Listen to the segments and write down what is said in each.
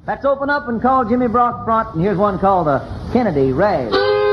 Let's open up and call Jimmy Brock front, and here's one called the Kennedy Ray.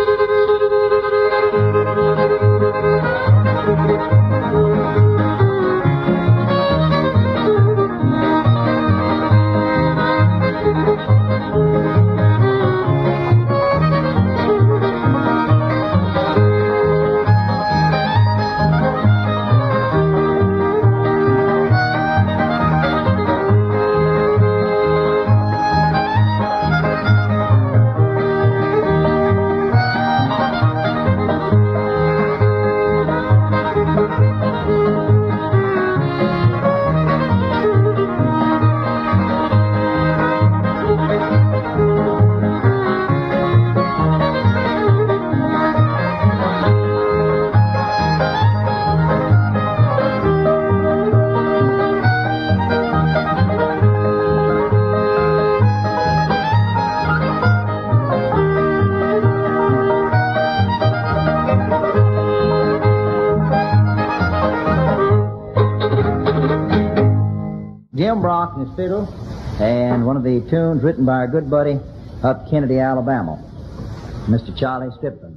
Jim Brock and his fiddle, and one of the tunes written by our good buddy up Kennedy, Alabama, Mr. Charlie Strickland.